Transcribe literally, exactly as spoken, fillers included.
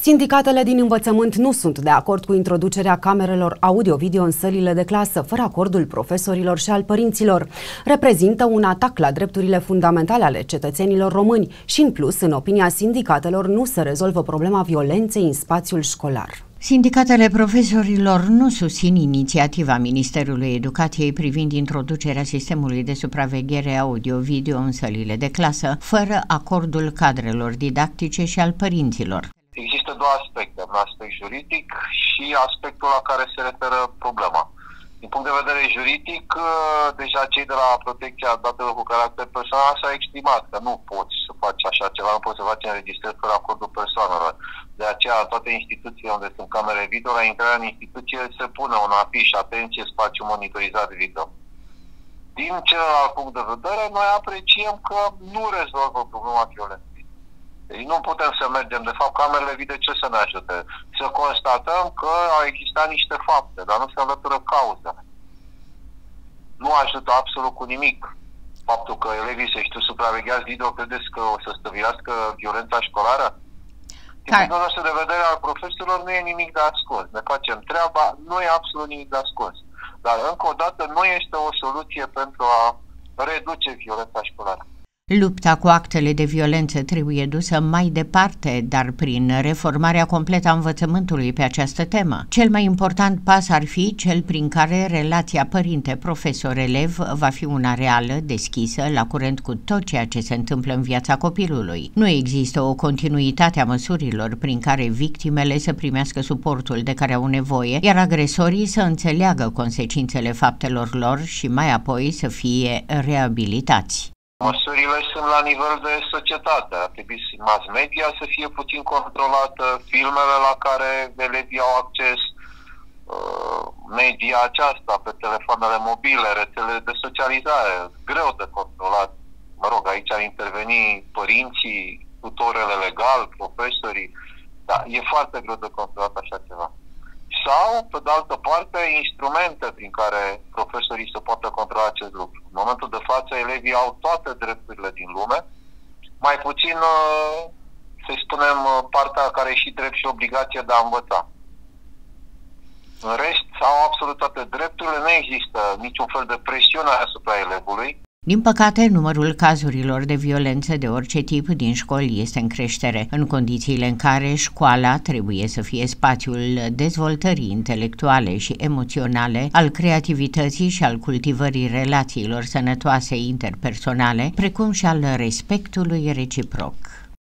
Sindicatele din învățământ nu sunt de acord cu introducerea camerelor audio-video în sălile de clasă, fără acordul profesorilor și al părinților. Reprezintă un atac la drepturile fundamentale ale cetățenilor români și, în plus, în opinia sindicatelor, nu se rezolvă problema violenței în spațiul școlar. Sindicatele profesorilor nu susțin inițiativa Ministerului Educației privind introducerea sistemului de supraveghere audio-video în sălile de clasă, fără acordul cadrelor didactice și al părinților. Există două aspecte, un aspect juridic și aspectul la care se referă problema. Din punct de vedere juridic, deja cei de la protecția datelor cu caracter personal s-au exprimat că nu poți să faci așa ceva, nu poți să faci înregistrări fără acordul persoanelor. De aceea, toate instituțiile unde sunt camere video, la intrarea în instituție se pune un afiș, atenție, spațiu monitorizat video. Din celălalt punct de vedere, noi apreciem că nu rezolvă problema violenței. Deci nu putem să mergem, de fapt, camerele video ce să ne ajute? Să constatăm că au existat niște fapte, dar nu se înlătură cauzele. Nu ajută absolut cu nimic. Faptul că elevii se știu supravegheați video, credeți că o să stăvilească violența școlară? Din punctul nostru de vedere al profesorilor nu e nimic de ascuns. Ne facem treaba, nu e absolut nimic de ascuns. Dar, încă o dată, nu este o soluție pentru a reduce violența școlară. Lupta cu actele de violență trebuie dusă mai departe, dar prin reformarea completă a învățământului pe această temă. Cel mai important pas ar fi cel prin care relația părinte-profesor-elev va fi una reală, deschisă, la curent cu tot ceea ce se întâmplă în viața copilului. Nu există o continuitate a măsurilor prin care victimele să primească suportul de care au nevoie, iar agresorii să înțeleagă consecințele faptelor lor și mai apoi să fie reabilitați. Măsurile sunt la nivel de societate. Ar trebui mass media să fie puțin controlată, filmele la care elevii au acces, media aceasta pe telefoanele mobile, rețelele de socializare, greu de controlat. Mă rog, aici ar interveni părinții, tutorele legal, profesorii, dar e foarte greu de controlat așa ceva. Sau, pe de altă parte, instrumente prin care profesorii să poată controla acest lucru. În momentul de față, elevii au toate drepturile din lume, mai puțin, să spunem, partea care e și drept și obligație de a învăța. În rest, au absolut toate drepturile, nu există niciun fel de presiune asupra elevului. Din păcate, numărul cazurilor de violență de orice tip din școli este în creștere, în condițiile în care școala trebuie să fie spațiul dezvoltării intelectuale și emoționale, al creativității și al cultivării relațiilor sănătoase interpersonale, precum și al respectului reciproc.